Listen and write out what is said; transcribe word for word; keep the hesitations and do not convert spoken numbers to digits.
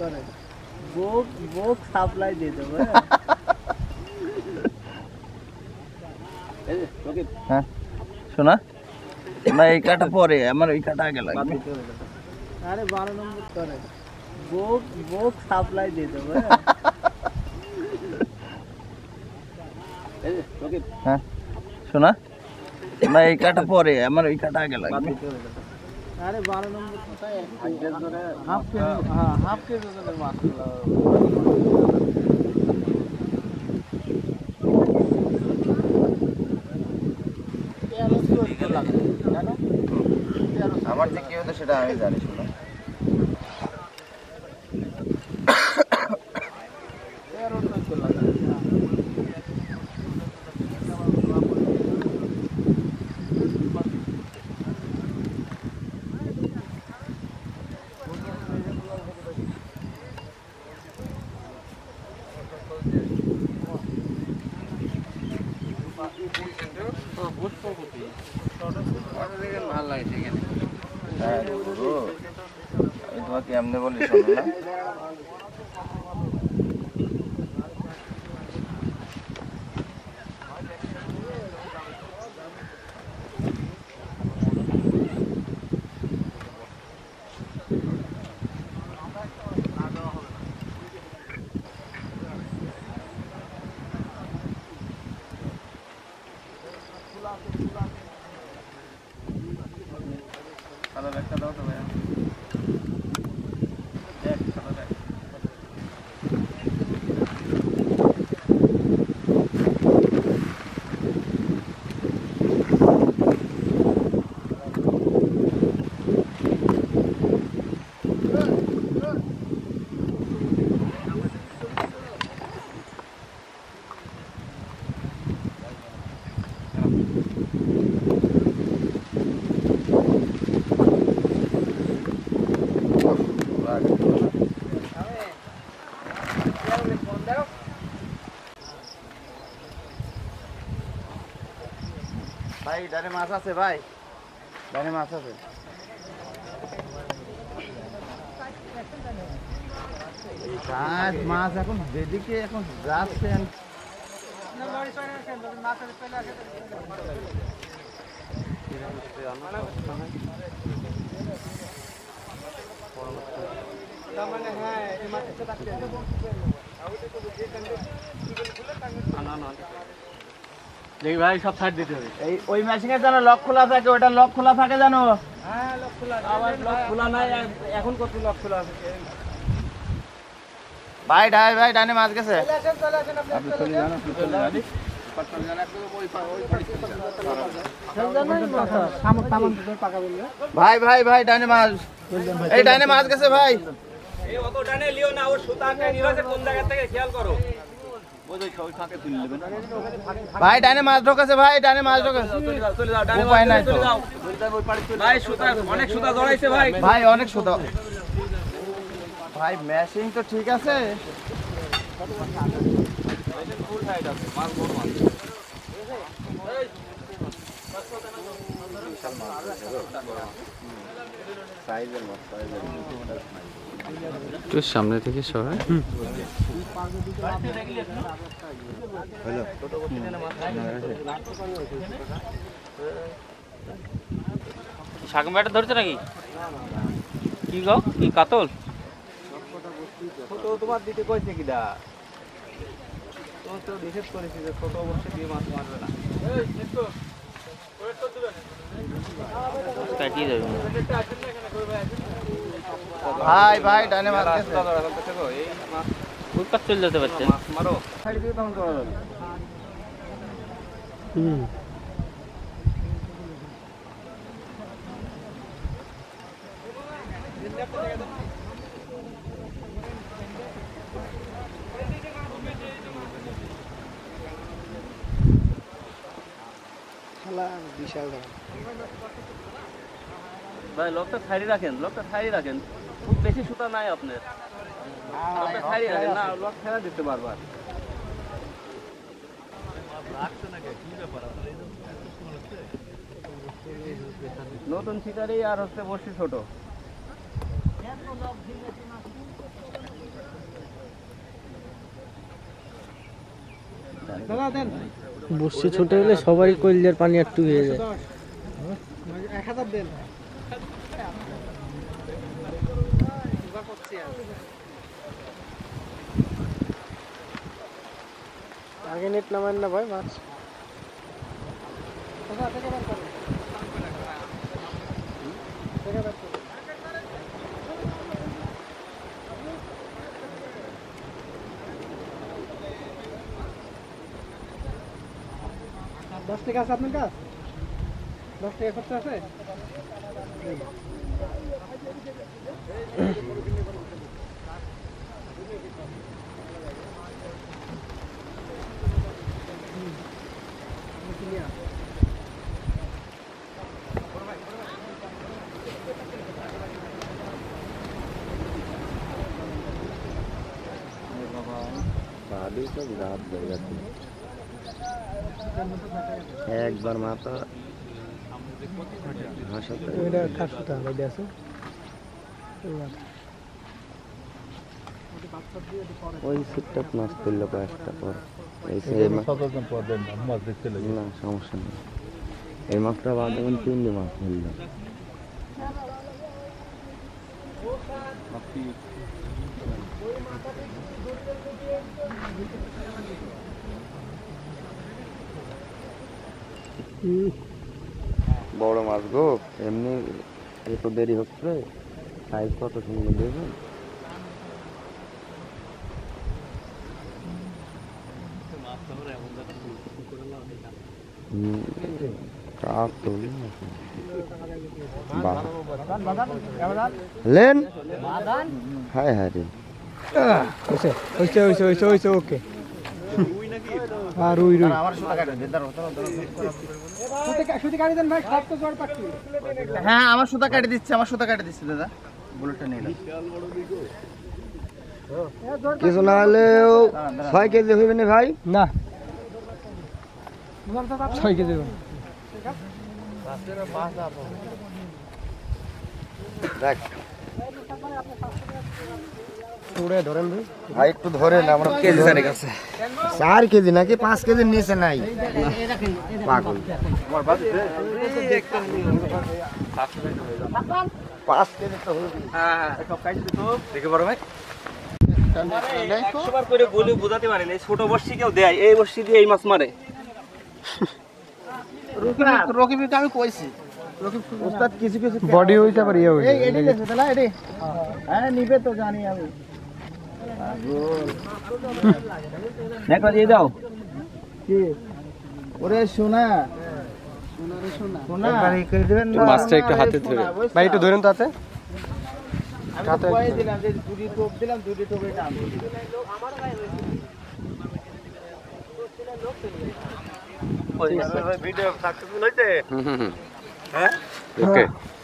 করে বুক বুক সাপ্লাই দিয়ে দেবো। হ্যাঁ শোনা না, এই কাটা পরে আমার ওই কাটা আগে লাগবে। আরে বারো নম্বর করে বুক বুক সাপ্লাই দিয়ে দেবো। হ্যাঁ শোনা না, এই কাটা পরে আমার ওই কাটা আগে লাগবে। আরে বারো নম্বর কোথায় হাফ কেজি, হ্যাঁ হাফ কেজি ওজনের মাছ। আমার যে কি হতো সেটা আমি জানি। শোনা ভালো লাগছে এখানে। হ্যাঁ গুরু, আমি তোমাকে এমনি বলি শোনো না। ভালো একটা দাও তো ভাইয়া। দেখ ভালো দেখ। ভাই ডানে মাছ আছে, ভাই ডানে মাছ আছে। গাছ মাছ এখন যেদিকে এখন যাচ্ছে দেখি ভাই সব সাইড দিতে হবে। এই ওই মেশিনের যেন লক খোলা থাকে, ওটা লক খোলা থাকে জানো। হ্যাঁ লক খোলা, আবার লক খোলা নাই, এখন কত লক খোলা আছে। ভাই ডাই ভাই ডানে মাছ গেছে। আপনি চলে যান, আপনি চলে যান। ভাই ভাই ভাই ডানে মাছ, এই ডানে মাছ গেছে ভাই। এই অত ডানে লিও না, ওর সুতাটা নিয়ে আছে কোন জায়গা থেকে খেয়াল করো। ভাই ডানে মাছ ঢোকেছে, ভাই ডানে মাছ ঢোকেছে। চলে যাও ডানে উপায় নাই তো। চলে যাও ভাই, সুতা অনেক সুতা জড়াইছে ভাই। ভাই অনেক সুতা। ভাই মেশিন তো ঠিক আছে। ফুল সাইড আছে, মাছ বড় মাছ। একটু সামনে থেকে সরাই। শাকমাটা ধরছে নাকি? কি গো, কি কাতল? ছোট তোমার দিতে কইছে কিডা? তো তো নিষেধ করেছি যে ছোট অবশ্যই দিয়ে মাছ মারবে না। কাটিয়ে যাবে। ভাই ভাই ডানে মাছ গেছে। এই মাছ ওই পাশ চলে যেতে পারছে। মাছ মারো। সাইড দিয়ে তখন করা যাবে। হুম বিশাল ভাই লকটা ছাড়ি রাখেন, লকটা ছাড়ি রাখেন। খুব বেশি সুতা নাই আপনার, লকটা ছাড়ি রাখেন। না লক ছেড়ে দিতে বারবার। নতুন শিকারি আর হচ্ছে বড়শি ছোট। বর্ষি ছোট হলে সবারই কইলের পানি একটু হয়ে যায়। আগে নেট নামান না ভাই মাছ। দশ টাকা আছে আপনার কাছে? দশ টাকা খরচা আছে? একবার মাথা এটা কাটতে হবে আছে ওই সিটটা মাছ করলো কয়েকটা পর এই না সমস্যা নেই এই মাছটা বাদ এখন তিনটে মাছ ধরলো বড় মাছ গো এমনি এত দেরি হচ্ছে সাইজ কত সুন্দর দেখবেন লেন হায় হায় রে হইছে হইছে হইছে হইছে ওকে আর রুই রুই হ্যাঁ আমার সুতা কেটে দিচ্ছে আমার সুতা কেটে দিচ্ছে দাদা বুলেটটা নিয়ে কিছু না হলেও ছয় কেজি হইবে না ভাই না ছয় কেজি দেখ ধরেন ভাই ভাই একটু ধরেন আমরা কেজি চারেক আছে চার কেজি নাকি পাঁচ কেজির নিচে নাই পাগল পাঁচ কেজি তো হইবে হ্যাঁ হ্যাঁ সব খাইছি তো দেখে বড় ভাই একশো বার করে বলে বোঝাতে পারেন এই ছোট বর্ষি কেউ দেয় এই বর্ষি দিয়ে এই মাছ মারে রকিবকে আমি কইছি ওস্তাদ কিছু কিছু বডি হইতে পারে ইয়ে হইছে এই এডি গেছে তাহলে এডি হ্যাঁ নিবে তো জানি আমি দেখো দিয়ে দাও কি ওরে সোনা সোনা একবার এই করে দিবেন না মাছটা একটু হাতে ধরে ভাই একটু ধরেন তো হাতে আমি তো কয়ে দিলাম যে দুটি টোপ দিলাম দুটি টোপে টান ভিডিও সাকসেসফুল হইছে ওকে